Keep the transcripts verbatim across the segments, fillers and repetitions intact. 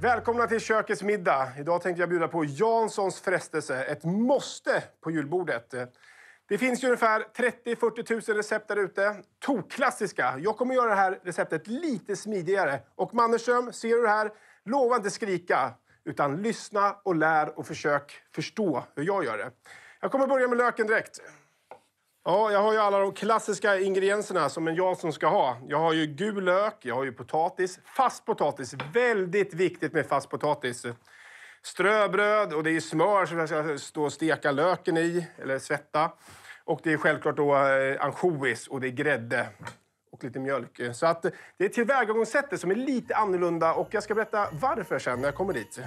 Välkomna till kökets middag. Idag tänkte jag bjuda på Janssons frestelse, ett måste på julbordet. Det finns ju ungefär trettio till fyrtio tusen recept där ute. Tokklassiska. Jag kommer göra det här receptet lite smidigare. Och Mannerström, ser du det här? Lova inte skrika, utan lyssna och lär och försök förstå hur jag gör det. Jag kommer börja med löken direkt. Ja, jag har ju alla de klassiska ingredienserna som en Jansson ska ha. Jag har ju gul lök, jag har ju potatis, fast potatis. Väldigt viktigt med fast potatis. Ströbröd och det är smör som jag ska stå och steka löken i, eller svetta. Och det är självklart då eh, ansjovis och det är grädde och lite mjölk. Så att det är tillvägagångssättet som är lite annorlunda och jag ska berätta varför sen när jag kommer dit.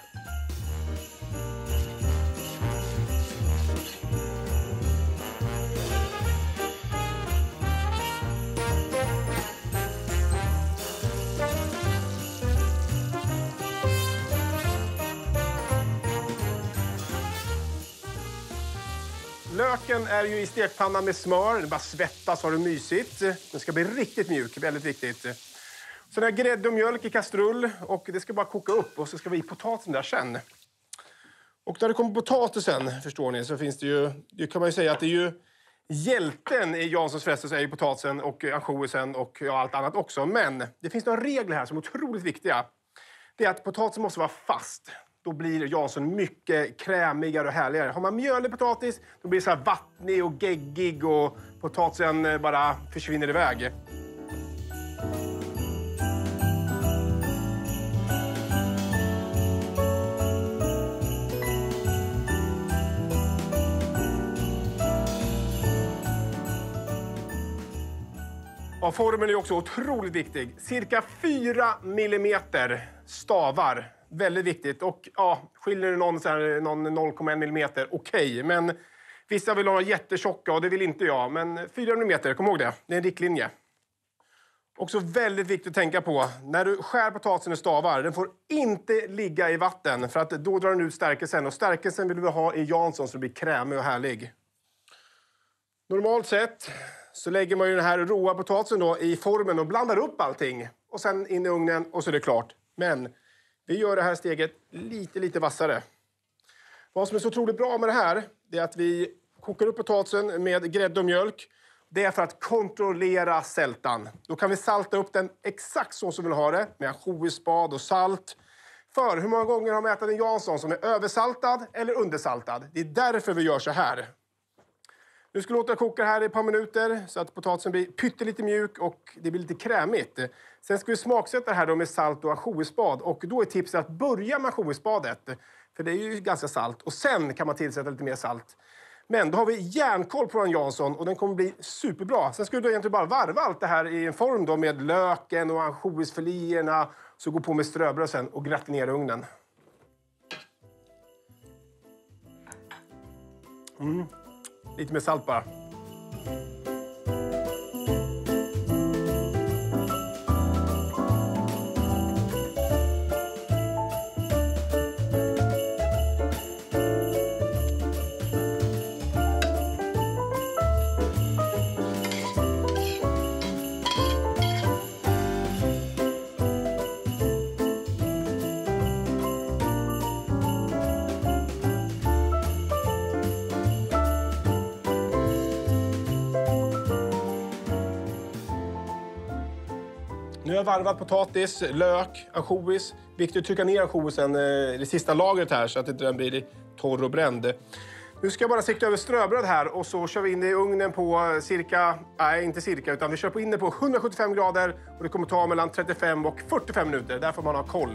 Löken är ju i stekpannan med smör. Det bara svettas, har det mysigt. Den ska bli riktigt mjuk, väldigt viktigt. Sen har jag grädde och mjölk i kastrull och det ska bara koka upp och så ska vi i potatisen där sen. Och när det kommer potatisen, förstår ni, så finns det ju, det kan man ju säga att det är ju hjälten i Janssons frestelse är ju potatisen och ansjovisen och ja, allt annat också. Men det finns några regler här som är otroligt viktiga. Det är att potatisen måste vara fast. Då blir Jansson mycket krämigare och härligare. Har man mjölig potatis, då blir det så här vattnig och geggig och potatisen bara försvinner iväg. Ja, formen är också otroligt viktig. Cirka fyra millimeter stavar. Väldigt viktigt. Och ja, skiljer det någon, så här, någon noll komma en millimeter, okej. Okay. Men vissa vill ha jättetjocka och det vill inte jag. Men fyra millimeter, kom ihåg det. Det är en riktlinje. Också väldigt viktigt att tänka på. När du skär potatisen i stavar, den får inte ligga i vatten. För att då drar den ut stärkelsen. Och stärkelsen vill vi ha i Jansson så det blir krämig och härlig. Normalt sett så lägger man ju den här råa potatisen då i formen och blandar upp allting. Och sen in i ugnen och så är det klart. Men vi gör det här steget lite, lite vassare. Vad som är så otroligt bra med det här är att vi kokar upp potatisen med grädde och mjölk. Det är för att kontrollera sältan. Då kan vi salta upp den exakt så som vi vill ha det. Med ansjovisspad och salt. För hur många gånger har man ätit en Jansson som är översaltad eller undersaltad? Det är därför vi gör så här. Nu ska vi låta koka här i ett par minuter så att potatisen blir pyttelite mjuk och det blir lite krämigt. Sen ska vi smaksätta det här då med salt och ansjovisspad. Och då är tipset att börja med ansjovispadet. För det är ju ganska salt. Och sen kan man tillsätta lite mer salt. Men då har vi järnkoll på en Jansson och den kommer bli superbra. Sen ska vi då egentligen bara varva allt det här i en form då med löken och ansjovisfiléerna. Så gå på med ströbröd sen och gratinera ugnen. Mm. Lite mer salt bara. Nu har jag varvat potatis, lök, ansjovis. Viktigt att trycka ner ansjovisen i det sista lagret här så att inte den blir torr och bränd. Nu ska jag bara sikta över ströbröd här och så kör vi in det i ugnen på cirka, nej inte cirka utan vi kör på in det på hundrasjuttiofem grader och det kommer ta mellan trettiofem och fyrtiofem minuter. Där får man ha koll.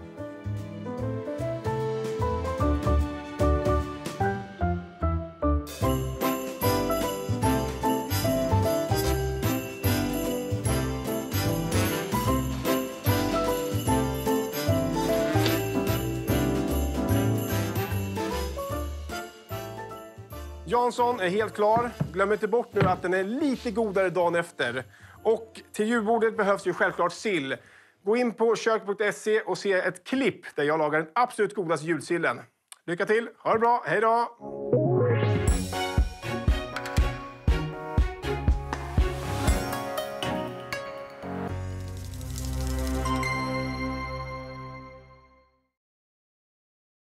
Jansson är helt klar. Glöm inte bort nu att den är lite godare dagen efter. Och till julbordet behövs ju självklart sill. Gå in på kök punkt se och se ett klipp där jag lagar den absolut godaste julsillen. Lycka till, ha det bra, hej då!